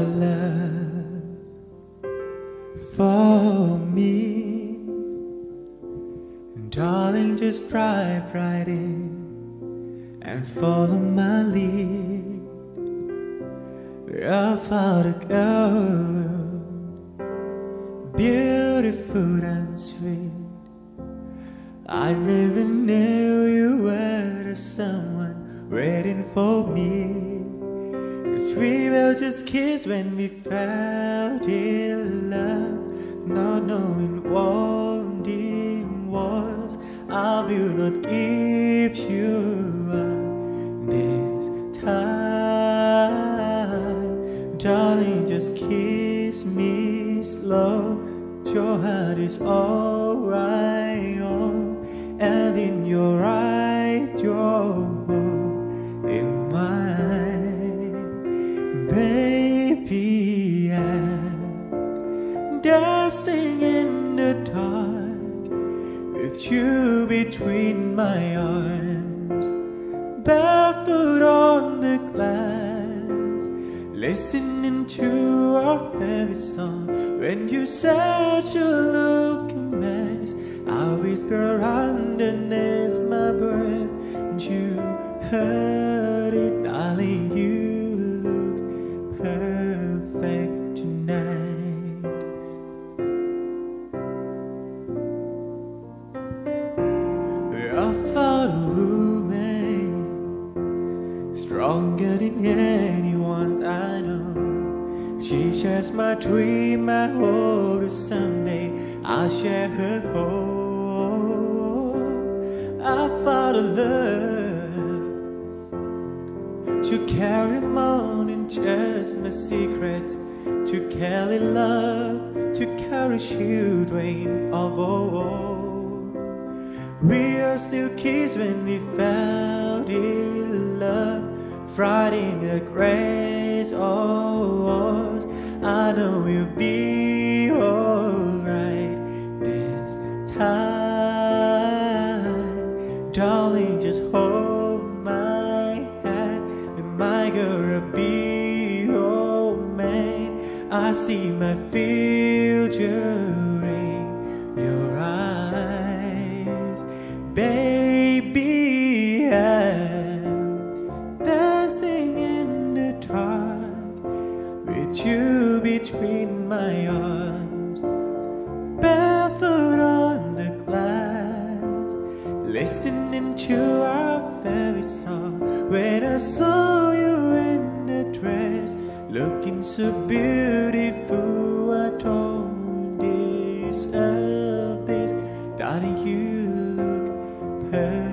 a love for me. And darling, just drive right in and follow my lead. I found a girl, beautiful and sweet. I never knew you were someone waiting for me. 'Cause we were just kids when we fell in love, not knowing what it was. I will not give you up this time. Darling, just kiss me slow. Your heart is alright, and in your eyes, you're in mine. Baby, I'm dancing in the dark with you between my arms, barefoot on the glass, listening to our favorite song. When you said you look a mess, I whisper underneath my breath, and you heard it, darling. You look perfect tonight. I found a woman stronger than anyone's I know. She shares my dream. I hope that someday I'll share her home. I found a love to carry more than just my secret, to carry love, to carry children of all. We are still kids when we fell in love, fighting a grace of I know we'll be alright this time. Darling, just hold my hand, and my girl will be your man. I see my future in your eyes. Baby, I'm dancing in the dark with you between my arms, barefoot on the glass, listening to our favorite song. When I saw you in the dress, looking so beautiful, I don't deserve this. Darling, you look perfect.